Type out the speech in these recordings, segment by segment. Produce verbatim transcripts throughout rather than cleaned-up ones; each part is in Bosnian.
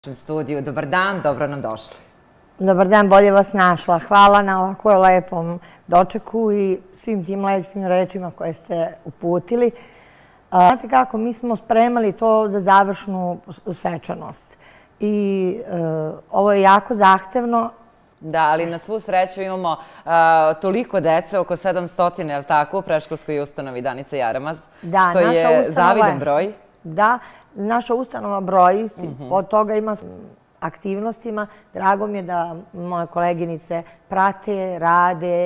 U studiju. Dobar dan, dobro nam došli. Dobar dan, bolje vas našla. Hvala na ovako lepom dočeku i svim tim lepim rečima koje ste uputili. Znate kako, mi smo spremali to za završnu svečanost. I ovo je jako zahtevno. Da, ali na svu sreću imamo toliko dece, oko sedamsto, je li tako, u predškolskoj ustanovi Danica Jaramaz, što je zavidan broj. Da, naša ustanova broji, od toga ima aktivnostima. Drago mi je da moje koleginice prate, rade,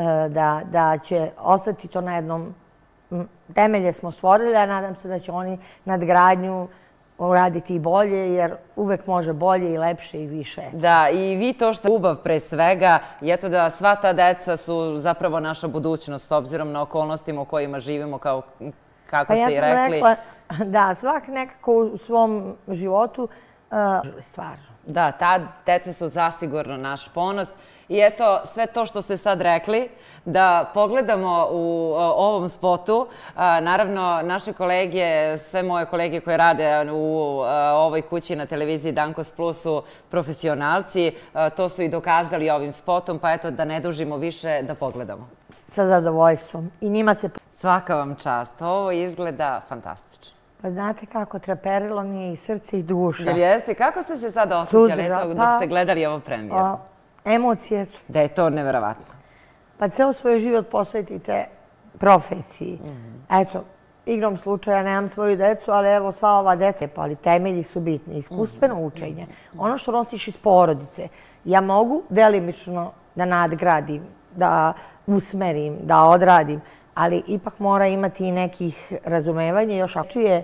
da će ostati to na jednom temelje smo stvorili, a nadam se da će oni nadgradnju uraditi i bolje, jer uvek može bolje i lepše i više. Da, i vi to što je ljubav pre svega, i eto da sva ta deca su zapravo naša budućnost, s obzirom na okolnostima u kojima živimo, kao kako ste i rekli. Pa ja sam rekla, da, svak nekako u svom životu stvarno. Da, ta deca su zasigurno naš ponos. I eto, sve to što ste sad rekli, da pogledamo u ovom spotu. Naravno, naše kolege, sve moje kolege koje rade u ovoj kući na televiziji Dankos Plus su profesionalci. To su i dokazali ovim spotom, pa eto, da ne dužimo više, da pogledamo. Sa zadovoljstvom. I njima se... Svaka vam čast. Ovo izgleda fantastično. Pa znate kako, treperilo mi je i srce i duša. Jel jeste? Kako ste se sad osjećali dok ste gledali ovo premijer? Emocije su... Da je to neverovatno. Pa ceo svoj život posvetite profesiji. Eto, igrom slučaja nemam svoju decu, ali evo sva ova deca, ali temelji su bitni. Iskustveno učenje. Ono što nosiš iz porodice. Ja mogu delimično da nadgradim, da usmerim, da odradim, ali ipak mora imati i nekih razumevanja. Još ako je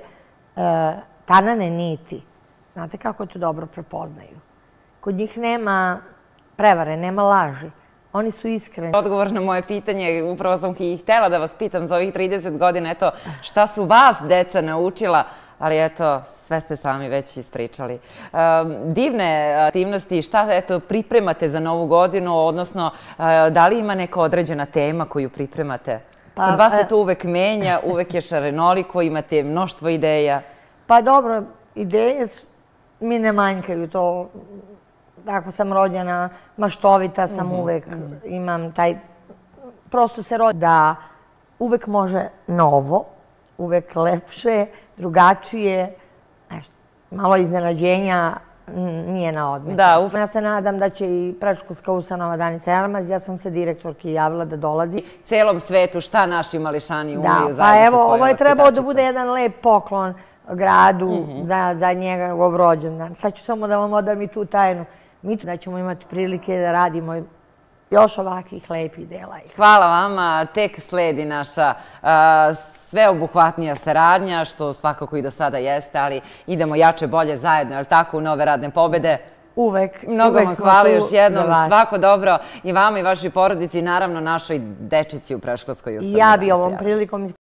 tanane niti, znate kako to dobro prepoznaju. Kod njih nema prevare, nema laži. Oni su iskreni. Odgovor na moje pitanje, upravo sam i htjela da vas pitam za ovih trideset godina, eto, šta su vas deca naučila, ali eto, sve ste sami već ispričali. Divne aktivnosti, šta eto pripremate za novu godinu, odnosno da li ima neka određena tema koju pripremate? Kod vas se to uvek menja, uvek je šarenoliko, imate mnoštvo ideja. Pa dobro, ideje mi ne manjkaju, to... Tako sam rođena, maštovita sam uvek, imam taj... Prosto se rođena da uvek može novo, uvek lepše, drugačije, malo iznenađenja nije na odmet. Da, upravo. Ja se nadam da će i predškolska ustanova Danica Jaramaz, ja sam se direktorki javila da dolazi. Celom svetu šta naši mališani umeju zajedno sa svojim vaspitačicama? Da, pa evo, ovo je trebao da bude jedan lep poklon gradu za njegov rođendan. Sad ću samo da vam odam i tu tajnu. Mi da ćemo imati prilike da radimo još ovakvih lepih dela. Hvala vama. Tek sledi naša sveobuhvatnija saradnja, što svakako i do sada jeste, ali idemo jače, bolje zajedno, je li tako, u nove radne pobede? Uvek. Mnogo vam hvala još jednom. Svako dobro i vama i vašoj porodici i naravno našoj dečici u predškolskoj ustanovi. Ja bi ovom prilikom